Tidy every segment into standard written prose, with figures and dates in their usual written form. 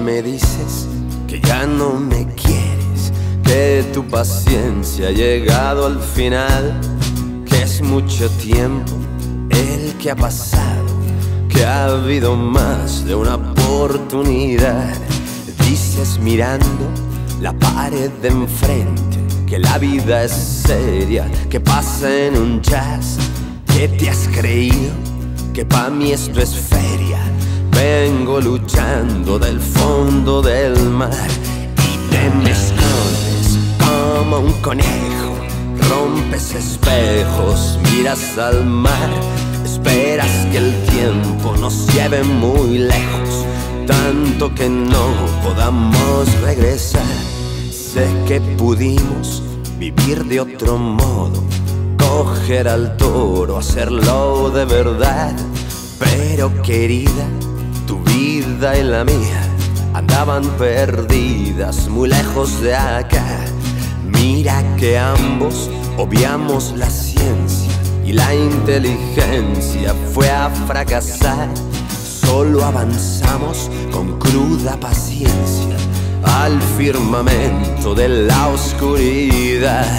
me dices que ya no me quieres, que tu paciencia ha llegado al final, que es mucho tiempo el que ha pasado, que ha habido más de una oportunidad. Dices mirando la pared de enfrente que la vida es seria, que pasa en un jazz, que te has creído que pa' mí esto es feria. Vengo luchando del fondo del mar y te me escondes como un conejo, rompes espejos, miras al mar, esperas que el tiempo nos lleve muy lejos, tanto que no podamos regresar. Sé que pudimos vivir de otro modo, coger al toro, hacerlo de verdad, pero querida, tu vida y la mía andaban perdidas muy lejos de acá. Mira que ambos obviamos la ciencia y la inteligencia fue a fracasar. Solo avanzamos con cruda paciencia al firmamento de la oscuridad.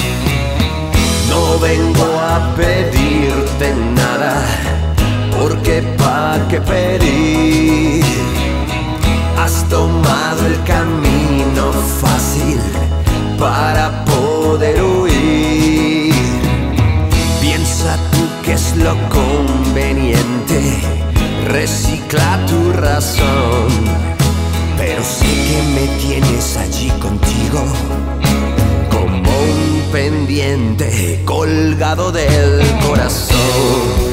No vengo a pedirte nada, porque pa' qué pedir. Has tomado el camino fácil para poder huir. Piensa tú qué es lo conveniente, recicla tu razón, pero sé que me tienes allí contigo, como un pendiente colgado del corazón.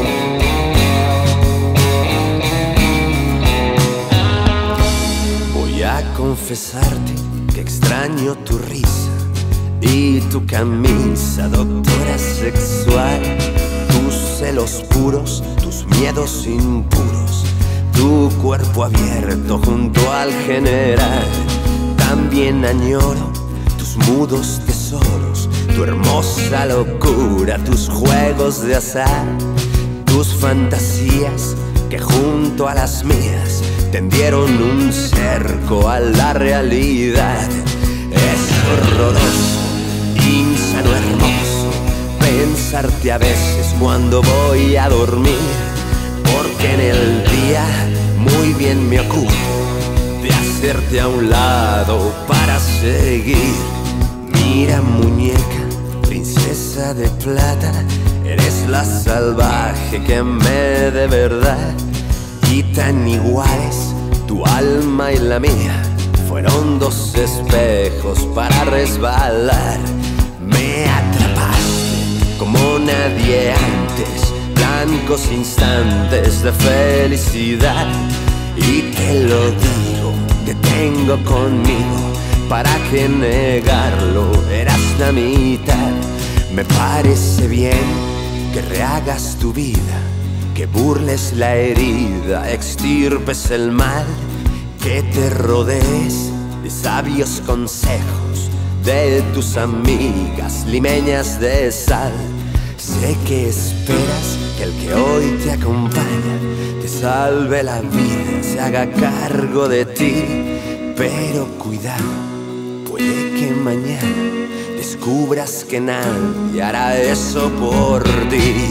Voy a confesarte que extraño tu risa y tu camisa, doctora sexual, tus celos puros, tus miedos impuros, tu cuerpo abierto junto al general. También añoro tus mudos tesoros, tu hermosa locura, tus juegos de azar, tus fantasías que junto a las mías tendieron un cerco a la realidad. Es horroroso, insano, hermoso pensarte a veces cuando voy a dormir, porque en el día muy bien me ocupo de hacerte a un lado para seguir. Mira muñeca, princesa de plata, eres la salvaje que amé de verdad. Y tan iguales tu alma y la mía, fueron dos espejos para resbalar. Me atrapaste como nadie antes, blancos instantes de felicidad. Y te lo digo, te tengo conmigo, ¿para qué negarlo? Eras la mitad. Me parece bien que rehagas tu vida, que burles la herida, extirpes el mal, que te rodees de sabios consejos de tus amigas limeñas de sal. Sé que esperas que el que hoy te acompaña te salve la vida, se haga cargo de ti, pero cuidado, puede que mañana descubras que nadie hará eso por ti.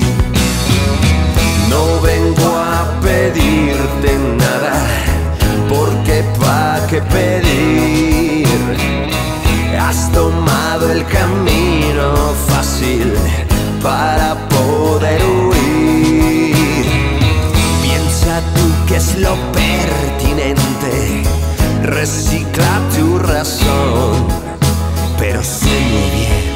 No vengo a pedirte nada, porque pa' qué pedir. Has tomado el camino fácil para poder huir. Piensa tú qué es lo pertinente, recicla tu razón, pero sé muy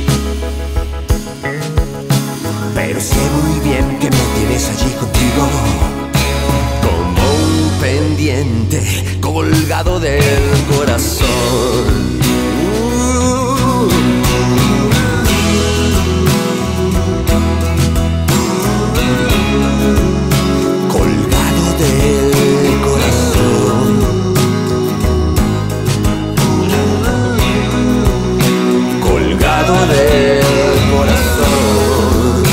bien que me tienes allí contigo, como un pendiente colgado del corazón. Colgado del corazón. Colgado del corazón.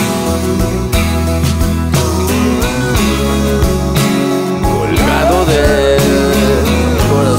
Colgado del corazón.